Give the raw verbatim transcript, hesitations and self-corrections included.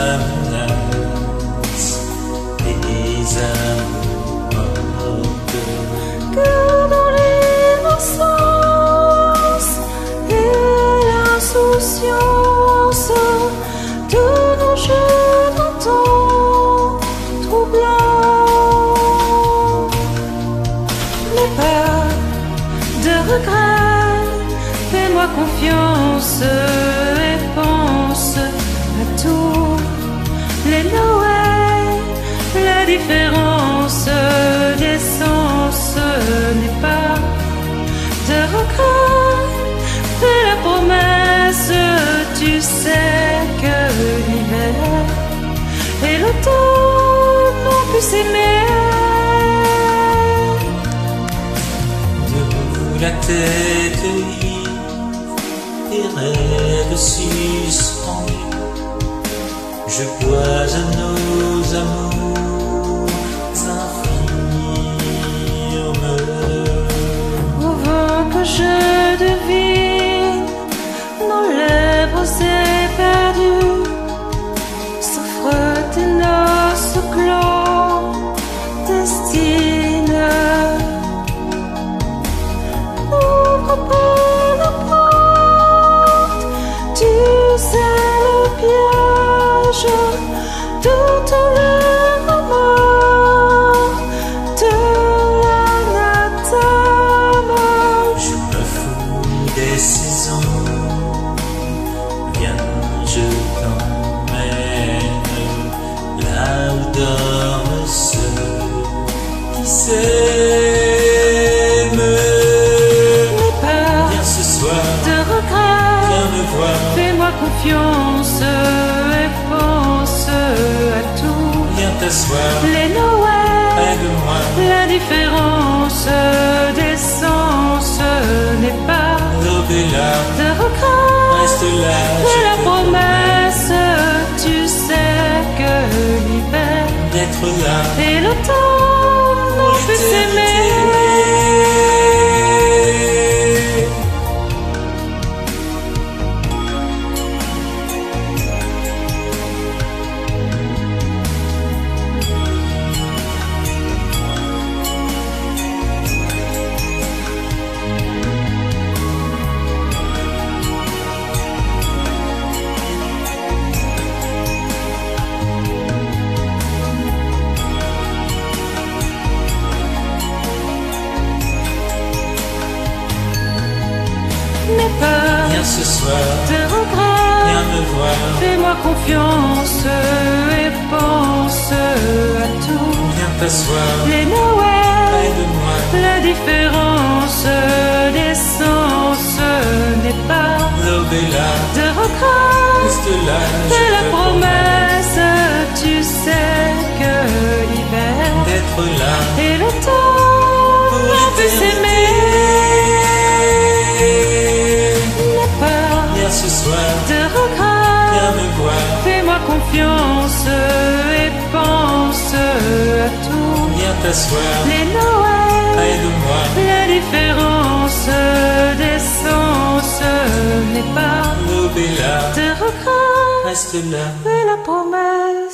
menace des amours mortes. Que dans l'innocence et l'insouciance de nos jeunes temps troublants, n'aie pas de regret, fais-moi confiance et pense à tous les Noëls. La différence des sens n'est pas de regret, fais la promesse, tu sais que l'hiver et l'automne ont pu s'aimer. Debout la tête ivre, des rêves suspendus, je bois à nos amours infirmes. Au vent que je devine, nos lèvres éperdues souffrent des noces clandestines. N'ouvre pas la porte, tu sais le piège de tous les remords de l'anathème. Je me fous des saisons, viens, je t'emmène là où dorment ceux qui s'aiment. N'aie pas Viens ce soir, de regret, viens me voir, fais-moi confiance et pense à tout. viens t'asseoir Les Noëls, près de moi. la différence des sens n'est pas L'aube est là, de regret, reste là, fais je la te promesse, tu sais que l'hiver promets d'être là et l'automne pour ont pu s'aimer. N'aie pas Viens ce soir, de regret, viens me voir, fais-moi confiance et pense à tout. viens t'asseoir Les près Noëls, de moi. la différence des sens n'est pas L'aube est là, de regret, reste là, je fais la te promesse, tu sais que l'hiver promets d'être là et l'automne pour ont pu s'aimer. N'aie pas Viens ce soir, de regret, viens me voir, fais-moi confiance et pense à tout. viens t'asseoir Les Noëls, près de moi. la différence des sens n'est pas L'aube est là, de regret, reste là. fais la promesse.